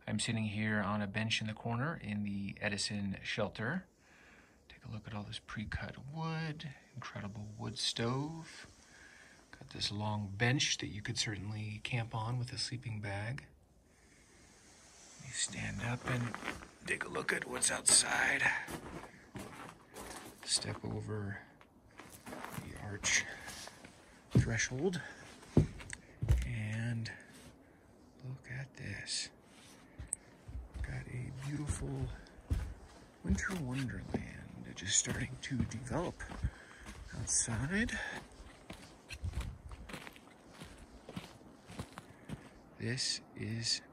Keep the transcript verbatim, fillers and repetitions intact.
I'm sitting here on a bench in the corner in the Edison shelter. Take a look at all this pre-cut wood, incredible wood stove. Got this long bench that you could certainly camp on with a sleeping bag. Let me stand up and take a look at what's outside. Step over the arch threshold and look at this. Got a beautiful winter wonderland just starting to develop outside. This is